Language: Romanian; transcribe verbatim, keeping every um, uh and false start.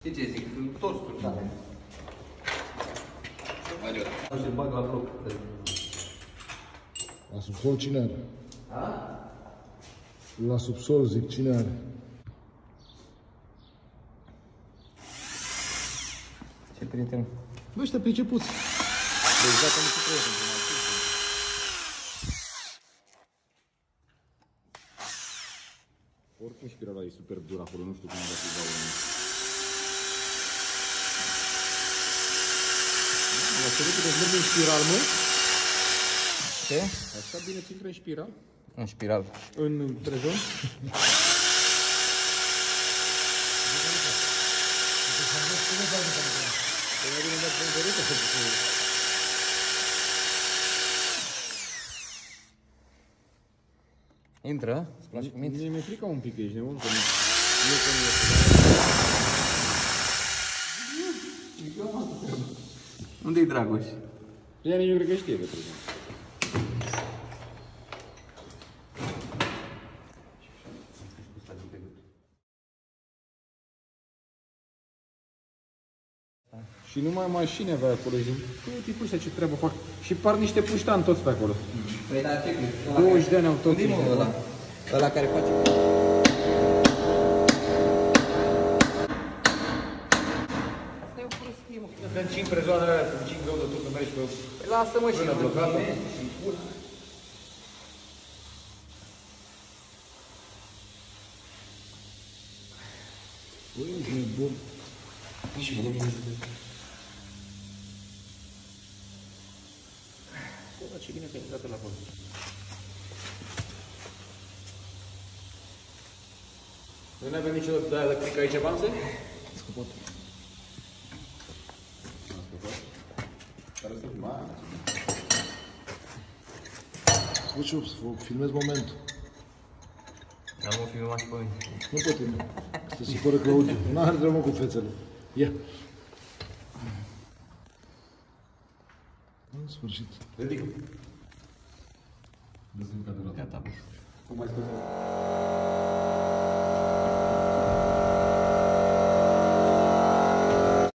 Ce ce zic? Toți tu. Da. Adios. Și bag la bloc. La subsol cine are? A? La subsol zic, cine are? Ce prieten? Bă, ăștia pricepuți. Bă, exact nu se trebuie. Oricum spirala e super dur acolo, nu știu cum va fi dau unul. La ce repede îți merge în spiral, mă? Ce? Așa bine ți intră în spiral? În spiral. În trezon? Intră? Îți place cu minți? Mie mi-e frică un pic, ești nebun? Că nu că nu este. Unde-i Dragoș? Ea nici nu cred că știe pe trezon. Și numai mașini avea acolo și zic, tipul ăștia ce treabă fac. Și par niște puștani toți pe acolo. Păi da, ce crezi? douăzeci de ani au toți. Unde-i mă ăla? Ăla care face... Asta e o prostie, mă. Când cinci prezoanele alea, când cinci greu de tot, când mergi pe... Păi lasă-mă și... Până blocată. Băi, ești nebun. Nici mine vine să zic. Bă, ce bine că ai intrat la acolo. Noi n-avem niciodată de aia de click aici avanse? Scopot. Am scăpat. Care să filma? Bă, ce filmez momentul. Dar mă filma și pe mine. Nu pot filma. Se supără Claudiu. N-are treabă cu fețele. Ia. În sfârșit. Ridică. Dă-ți în cadru la Gata. Cum mai scăpat?